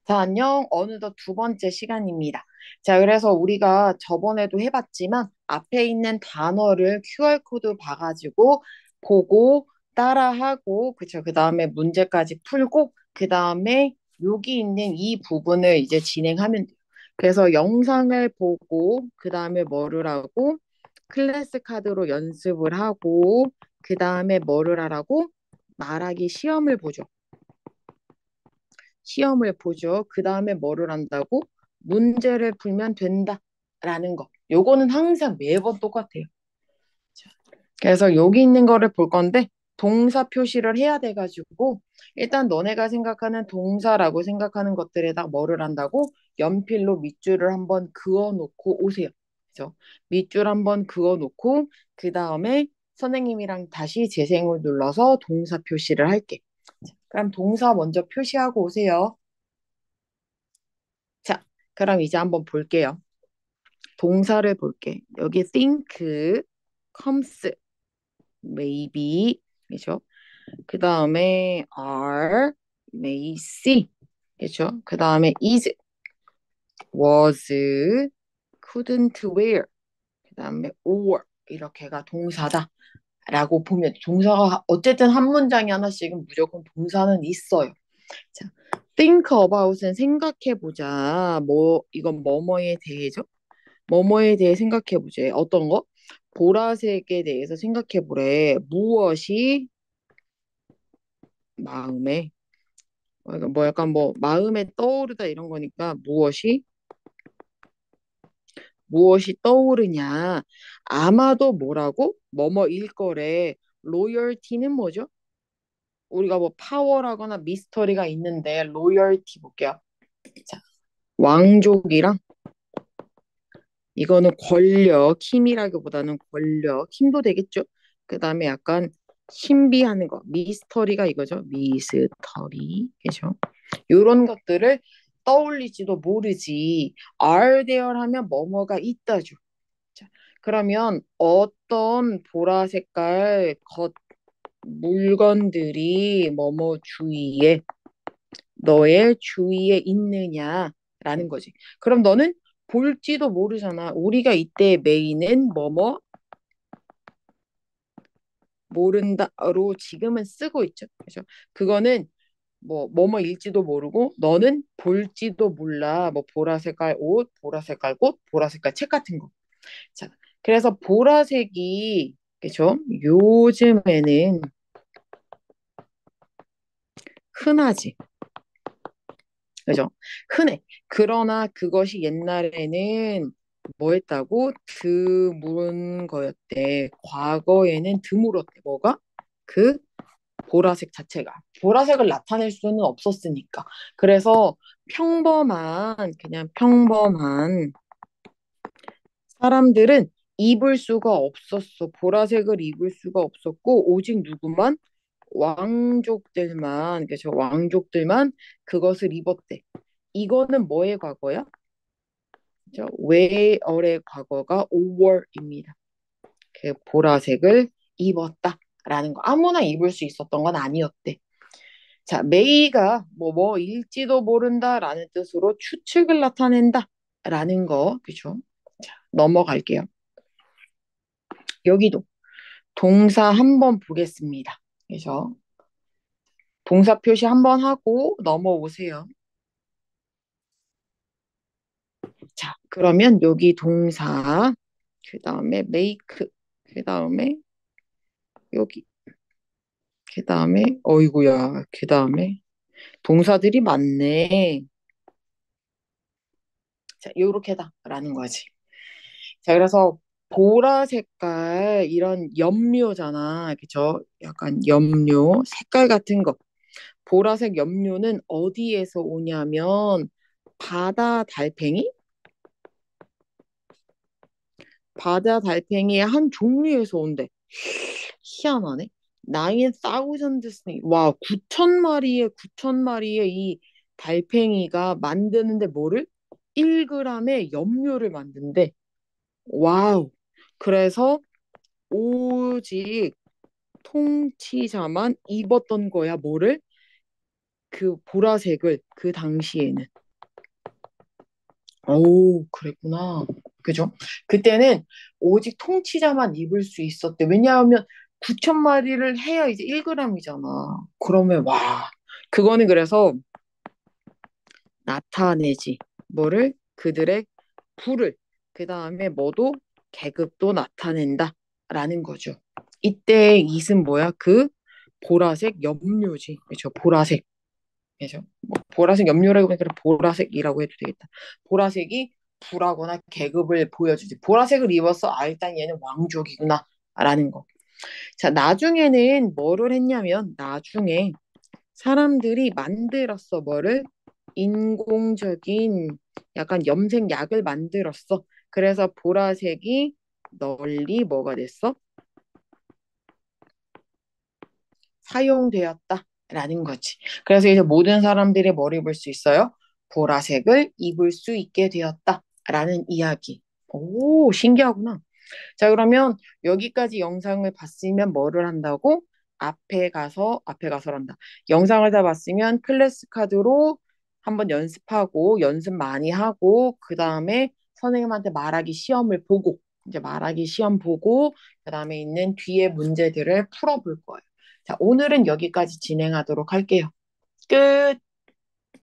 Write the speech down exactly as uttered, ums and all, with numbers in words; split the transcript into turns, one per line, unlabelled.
자, 안녕. 어느덧 두 번째 시간입니다. 자, 그래서 우리가 저번에도 해봤지만 앞에 있는 단어를 큐알코드 봐가지고 보고 따라하고, 그쵸. 그 다음에 문제까지 풀고, 그 다음에 여기 있는 이 부분을 이제 진행하면 돼요. 그래서 영상을 보고, 그 다음에 뭐를 하고, 클래스 카드로 연습을 하고, 그 다음에 뭐를 하라고? 말하기 시험을 보죠. 시험을 보죠. 그 다음에 뭐를 한다고? 문제를 풀면 된다라는 거. 요거는 항상 매번 똑같아요. 자, 그래서 여기 있는 거를 볼 건데 동사 표시를 해야 돼가지고 일단 너네가 생각하는 동사라고 생각하는 것들에다 뭐를 한다고? 연필로 밑줄을 한번 그어 놓고 오세요. 그죠? 밑줄 한번 그어 놓고 그 다음에 선생님이랑 다시 재생을 눌러서 동사 표시를 할게. 자, 그럼 동사 먼저 표시하고 오세요. 자, 그럼 이제 한번 볼게요. 동사를 볼게. 여기 think, comes, maybe, 그죠? 그 다음에 are, may see, 그죠? 그 다음에 is, was, couldn't wear, 그 다음에 or, 이렇게가 동사다. 라고 보면 동사가 어쨌든 한 문장에 하나씩은 무조건 동사는 있어요. 자, think about은 생각해보자. 뭐, 이건 뭐뭐에 대해죠? 뭐뭐에 대해 생각해 보지. 어떤 거? 보라색에 대해서 생각해 보래. 무엇이 마음에 어, 이거 뭐 약간 뭐 마음에 떠오르다 이런 거니까 무엇이 무엇이 떠오르냐. 아마도 뭐라고? 뭐뭐일 거래. 로열티는 뭐죠? 우리가 뭐 파워라거나 미스터리가 있는데 로열티 볼게요. 자, 왕족이랑 이거는 권력, 힘이라기보다는 권력, 힘도 되겠죠. 그 다음에 약간 신비한 거, 미스터리가 이거죠. 미스터리, 그죠? 이런 것들을 떠올리지도 모르지. are there 하면 뭐뭐가 있다죠. 자, 그러면 어떤 보라 색깔 겉 물건들이 뭐뭐 주위에 너의 주위에 있느냐라는 거지. 그럼 너는 볼지도 모르잖아. 우리가 이때 메인은 뭐뭐 모른다로 지금은 쓰고 있죠. 그죠? 그거는 뭐 뭐뭐일지도 모르고 너는 볼지도 몰라. 뭐 보라색깔 옷, 보라색깔 꽃, 보라색깔 책 같은 거. 자, 그래서 보라색이 그죠? 요즘에는 흔하지. 그죠? 흔해. 그러나 그것이 옛날에는 뭐 했다고? 드문 거였대. 과거에는 드물었대. 뭐가? 그 보라색 자체가. 보라색을 나타낼 수는 없었으니까. 그래서 평범한, 그냥 평범한 사람들은 입을 수가 없었어. 보라색을 입을 수가 없었고, 오직 누구만? 왕족들만, 그죠? 왕족들만 그것을 입었대. 이거는 뭐의 과거야? 그죠? 웨어의 과거가 오월입니다. 그 보라색을 입었다라는 거. 아무나 입을 수 있었던 건 아니었대. 자, 메이가 뭐 뭐일지도 모른다라는 뜻으로 추측을 나타낸다라는 거. 그죠? 자, 넘어갈게요. 여기도 동사 한번 보겠습니다. 그죠? 동사 표시 한번 하고 넘어오세요. 자, 그러면 여기 동사, 그 다음에 make, 그 다음에 여기, 그 다음에 어이구야, 그 다음에 동사들이 많네. 자, 요렇게다라는 거지. 자, 그래서 보라 색깔 이런 염료잖아. 그죠? 약간 염료, 색깔 같은 거. 보라색 염료는 어디에서 오냐면 바다 달팽이? 바다 달팽이의 한 종류에서 온대. 희한하네. 나인 사우전드 스네이크. 와, 구천 마리의 구천 마리의 이 달팽이가 만드는데 뭐를? 일 그램의 염료를 만든대. 와우. 그래서 오직 통치자만 입었던 거야. 뭐를? 그 보라색을 그 당시에는. 오, 그랬구나. 그죠? 그때는 오직 통치자만 입을 수 있었대. 왜냐하면 구천 마리를 해야 이제 일 그램이잖아. 그러면 와, 그거는 그래서 나타내지. 뭐를? 그들의 부를. 그 다음에 뭐도? 계급도 나타낸다. 라는 거죠. 이때 it은 뭐야? 그 보라색 염료지. 그렇죠? 보라색. 그죠? 뭐 보라색 염료라고 하니까 보라색이라고 해도 되겠다. 보라색이 부라거나 계급을 보여주지. 보라색을 입어서 아, 일단 얘는 왕족이구나. 라는 거. 자, 나중에는 뭐를 했냐면, 나중에 사람들이 만들었어. 뭐를? 인공적인 약간 염색약을 만들었어. 그래서 보라색이 널리 뭐가 됐어? 사용되었다라는 거지. 그래서 이제 모든 사람들이 뭘 입을 수 있어요? 보라색을 입을 수 있게 되었다라는 이야기. 오, 신기하구나. 자, 그러면 여기까지 영상을 봤으면 뭐를 한다고? 앞에 가서, 앞에 가서란다. 영상을 다 봤으면 클래스 카드로 한번 연습하고, 연습 많이 하고, 그 다음에 선생님한테 말하기 시험을 보고, 이제 말하기 시험 보고, 그 다음에 있는 뒤에 문제들을 풀어볼 거예요. 자, 오늘은 여기까지 진행하도록 할게요. 끝!